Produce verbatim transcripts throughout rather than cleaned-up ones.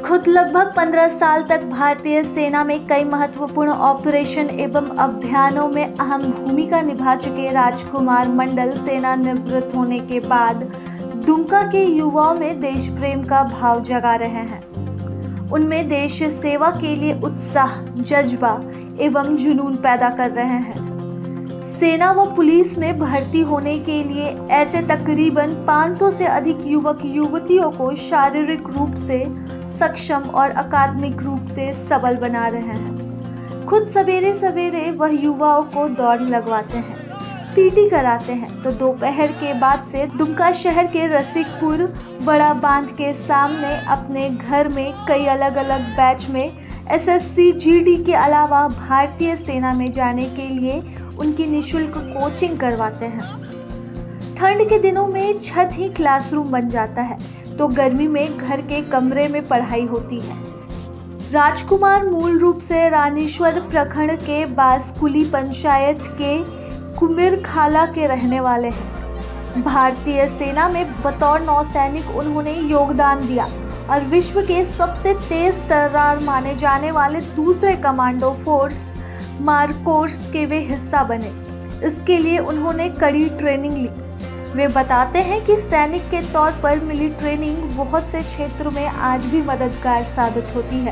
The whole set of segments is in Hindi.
खुद लगभग पंद्रह साल तक भारतीय सेना में कई महत्वपूर्ण ऑपरेशन एवं अभियानों में अहम भूमिका निभा चुके राजकुमार मंडल सेवानिवृत्त होने के बाद दुमका के युवाओं में देश प्रेम का भाव जगा रहे हैं। उनमें देश सेवा के लिए उत्साह, जज्बा एवं जुनून पैदा कर रहे हैं। सेना व पुलिस में भर्ती होने के लिए ऐसे तकरीबन पाँच सौ से अधिक युवक युवतियों को शारीरिक रूप से सक्षम और अकादमिक रूप से सबल बना रहे हैं। खुद सवेरे सवेरे वह युवाओं को दौड़ लगवाते हैं, पीटी कराते हैं, तो दोपहर के बाद से दुमका शहर के रसिकपुर बड़ा बांध के सामने अपने घर में कई अलग अलग बैच में एसएससी जीडी के अलावा भारतीय सेना में जाने के लिए उनकी निःशुल्क कोचिंग करवाते हैं। ठंड के दिनों में छत ही क्लासरूम बन जाता है तो गर्मी में घर के कमरे में पढ़ाई होती है। राजकुमार मूल रूप से रानीश्वर प्रखंड के बासकुली पंचायत के कुमिरखाला के रहने वाले हैं। भारतीय सेना में बतौर नौसैनिक उन्होंने योगदान दिया और विश्व के सबसे तेज तर्रार माने जाने वाले दूसरे कमांडो फोर्स मारकोर्स के वे हिस्सा बने। इसके लिए उन्होंने कड़ी ट्रेनिंग ली। वे बताते हैं कि सैनिक के तौर पर मिली ट्रेनिंग बहुत से क्षेत्रों में आज भी मददगार साबित होती है।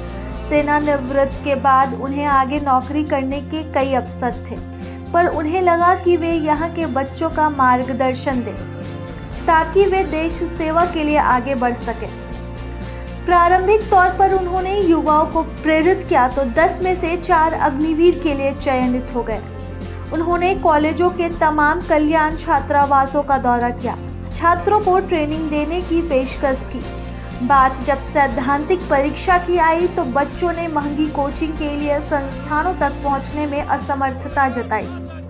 सेवानिवृत्त के बाद उन्हें आगे नौकरी करने के कई अवसर थे, पर उन्हें लगा कि वे यहाँ के बच्चों का मार्गदर्शन दें ताकि वे देश सेवा के लिए आगे बढ़ सकें। प्रारंभिक तौर पर उन्होंने युवाओं को प्रेरित किया तो दस में से चार अग्निवीर के लिए चयनित हो गए। उन्होंने कॉलेजों के तमाम कल्याण छात्रावासों का दौरा किया, छात्रों को ट्रेनिंग देने की पेशकश की। बात जब सैद्धांतिक परीक्षा की आई तो बच्चों ने महंगी कोचिंग के लिए संस्थानों तक पहुंचने में असमर्थता जताई।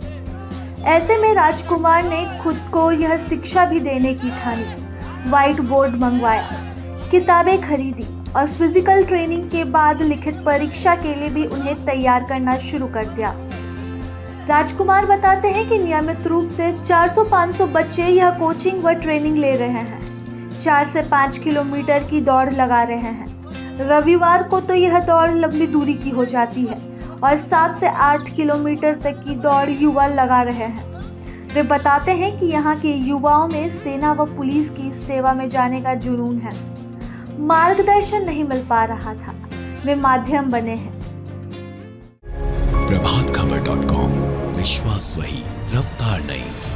ऐसे में राजकुमार ने खुद को यह शिक्षा भी देने की ठानी। व्हाइट बोर्ड मंगवाया, किताबें खरीदी और फिजिकल ट्रेनिंग के बाद लिखित परीक्षा के लिए भी उन्हें तैयार करना शुरू कर दिया। राजकुमार बताते हैं कि नियमित रूप से चार सौ पाँच सौ बच्चे यह कोचिंग व ट्रेनिंग ले रहे हैं। चार से पाँच किलोमीटर की दौड़ लगा रहे हैं। रविवार को तो यह दौड़ लंबी दूरी की हो जाती है और सात से आठ किलोमीटर तक की दौड़ युवा लगा रहे हैं। वे बताते हैं कि यहाँ के युवाओं में सेना व पुलिस की सेवा में जाने का जुनून है। मार्गदर्शन नहीं मिल पा रहा था, वे माध्यम बने हैं। प्रभात खबर डॉट कॉम, विश्वास वही, रफ्तार नहीं।